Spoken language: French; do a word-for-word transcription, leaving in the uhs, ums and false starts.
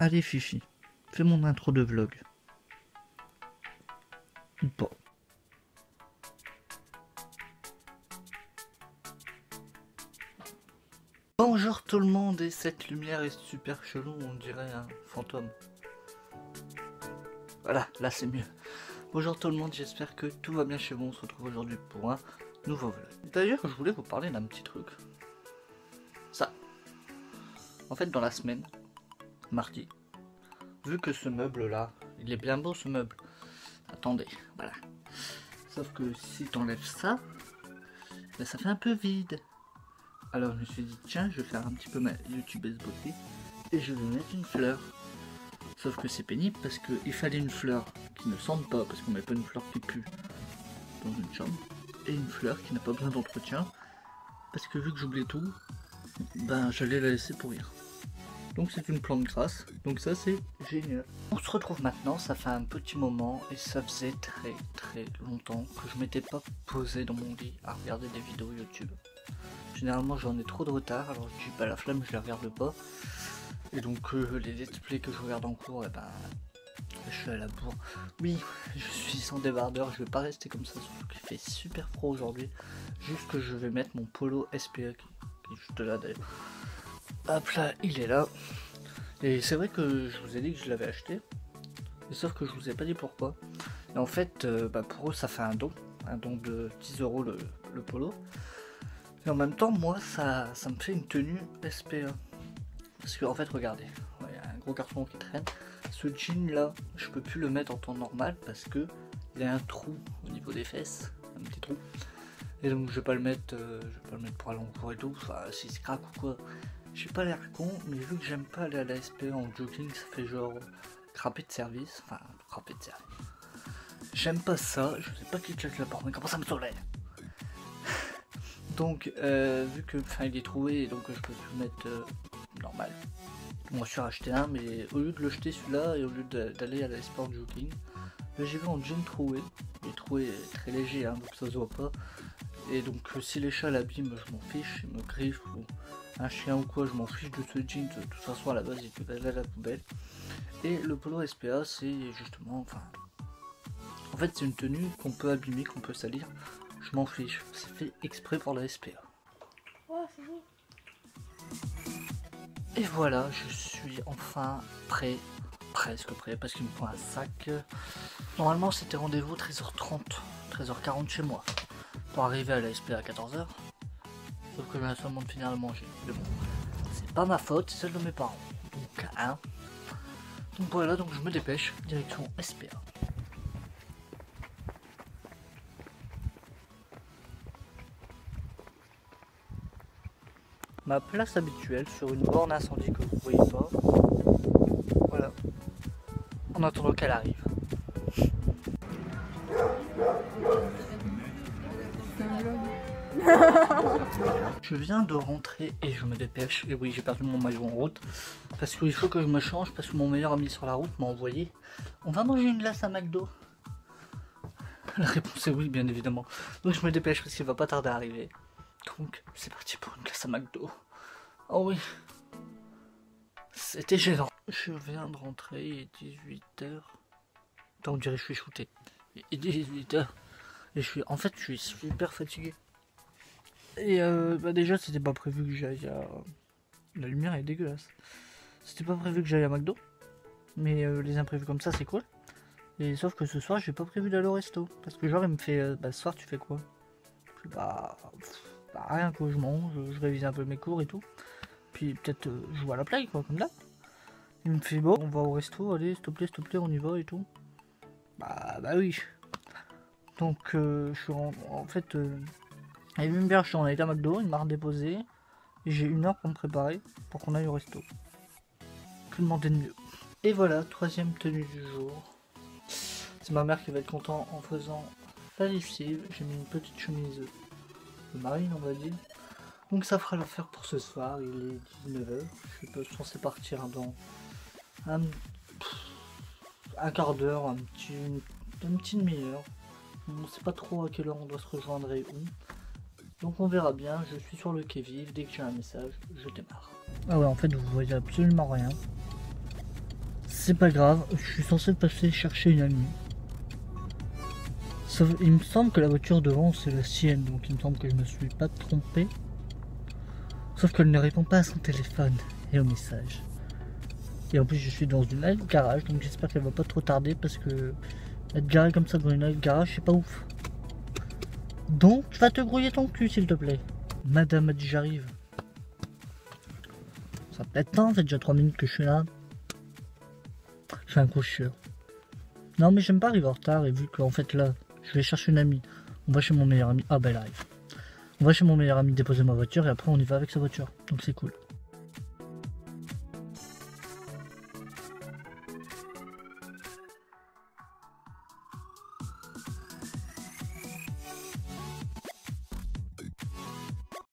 Allez Fifi, fais mon intro de vlog. Ou pas. Bonjour tout le monde, et cette lumière est super chelou, on dirait un fantôme. Voilà, là c'est mieux. Bonjour tout le monde, j'espère que tout va bien chez vous. On se retrouve aujourd'hui pour un nouveau vlog. D'ailleurs, je voulais vous parler d'un petit truc. Ça. En fait, dans la semaine, mardi, vu que ce meuble là, il est bien beau ce meuble. Attendez, voilà. Sauf que si t'enlèves ça, ben ça fait un peu vide. Alors je me suis dit, tiens, je vais faire un petit peu ma youtubeuse beauté et je vais mettre une fleur. Sauf que c'est pénible parce qu'il fallait une fleur qui ne sente pas, parce qu'on met pas une fleur qui pue dans une chambre, et une fleur qui n'a pas besoin d'entretien, parce que vu que j'oublie tout, ben j'allais la laisser pourrir. Donc c'est une plante grasse, donc ça c'est génial. On se retrouve maintenant, ça fait un petit moment et ça faisait très très longtemps que je m'étais pas posé dans mon lit à regarder des vidéos YouTube. Généralement j'en ai trop de retard, alors je dis bah la flemme je les regarde pas. Et donc euh, les let's play que je regarde en cours, et ben je suis à la bourre. Oui, je suis sans débardeur, je vais pas rester comme ça, surtout qu'il fait super froid aujourd'hui. Juste que je vais mettre mon polo S P A qui, qui est juste là d'ailleurs. Hop là, il est là. Et c'est vrai que je vous ai dit que je l'avais acheté, mais sauf que je vous ai pas dit pourquoi. Et en fait, euh, bah pour eux ça fait un don, un don de dix euros le, le polo. Et en même temps, moi ça, ça me fait une tenue S P A. Parce que en fait, regardez, il y a un gros carton qui traîne. Ce jean là, je peux plus le mettre en temps normal parce que il y a un trou au niveau des fesses, un petit trou. Et donc je vais pas le mettre, euh, je vais pas le mettre pour aller en cours et tout. Enfin, s'il se craque ou quoi, j'ai pas l'air con. Mais vu que j'aime pas aller à la S P A en jogging, ça fait genre crapé de service. Enfin, crapé de service. J'aime pas ça. Je sais pas qui claque la porte, mais comment ça me soleil. Donc, euh, vu que, enfin, il est troué, donc je peux plus le mettre. Euh, normal. Moi je suis racheté un, mais au lieu de le jeter celui-là et au lieu d'aller à la sport jogging, j'ai vu en jean troué. Il troué est très léger, hein, donc ça se voit pas. Et donc si les chats l'abîment, je m'en fiche, ils me griffent ou un chien ou quoi, je m'en fiche de ce jean. De toute façon à la base il peut aller à la poubelle. Et le polo S P A c'est justement, enfin, en fait c'est une tenue qu'on peut abîmer, qu'on peut salir. Je m'en fiche, c'est fait exprès pour la S P A. Oh, c'est bon. Et voilà, je suis enfin prêt, presque prêt, parce qu'il me faut un sac. Normalement c'était rendez-vous treize heures trente, treize heures quarante chez moi, pour arriver à la S P A à quatorze heures. Sauf que j'ai seulement de finir à manger. Mais bon, c'est pas ma faute, c'est celle de mes parents. Donc, hein. Donc voilà, donc je me dépêche, direction S P A. Ma place habituelle sur une borne incendie que vous voyez pas. Voilà. En attendant qu'elle arrive. Je viens de rentrer et je me dépêche. Et oui, j'ai perdu mon maillot en route. Parce qu'il faut que je me change, parce que mon meilleur ami sur la route m'a envoyé. On va manger une glace à McDo. La réponse est oui, bien évidemment. Donc je me dépêche parce qu'il va pas tarder à arriver. Donc c'est parti pour une glace à McDo. Oh oui. C'était gênant. Je viens de rentrer, il est dix-huit heures. Attends, on dirait que je suis shooté. Il est dix-huit heures. Et je suis, en fait, je suis super fatigué. Et euh, bah déjà, c'était pas prévu que j'aille à... La lumière est dégueulasse. C'était pas prévu que j'aille à McDo. Mais euh, les imprévus comme ça, c'est cool. Et sauf que ce soir, j'ai pas prévu d'aller au resto. Parce que genre, il me fait, euh, bah ce soir, tu fais quoi? Je dis, bah, pff, bah rien, quoi, je mange, je révise un peu mes cours et tout. Puis peut-être euh, je joue à la play, quoi, comme là. Il me fait, bon, on va au resto, allez, s'il te plaît, s'il te plaît, on y va et tout. Bah, bah oui. Donc, euh, je suis en, en fait, euh, il veut me faire chier, on a été à McDo, il m'a redéposé. Et j'ai une heure pour me préparer pour qu'on aille au resto. Que demander de mieux. Et voilà, troisième tenue du jour. C'est ma mère qui va être contente en faisant la lessive. J'ai mis une petite chemise de marine, on va dire. Donc ça fera l'affaire pour ce soir, il est dix-neuf heures. Je suis pas censé partir dans un, un quart d'heure, un petit, une petite demi-heure. On ne sait pas trop à quelle heure on doit se rejoindre et où. Donc on verra bien, je suis sur le quai-vive, dès que j'ai un message, je démarre. Ah ouais, en fait vous voyez absolument rien. C'est pas grave, je suis censé passer chercher une amie. Sauf, il me semble que la voiture devant c'est la sienne, donc il me semble que je me suis pas trompé. Sauf qu'elle ne répond pas à son téléphone et au message. Et en plus je suis dans une halle garage, donc j'espère qu'elle va pas trop tarder parce que être garé comme ça dans une halle garage c'est pas ouf. Donc va te grouiller ton cul s'il te plaît. Madame a dit j'arrive. Ça peut être temps, ça fait déjà trois minutes que je suis là. Je fais un coup sûr. Non mais j'aime pas arriver en retard et vu qu'en fait là je vais chercher une amie. On va chez mon meilleur ami. Ah bah elle arrive. On va chez mon meilleur ami déposer ma voiture et après on y va avec sa voiture. Donc c'est cool.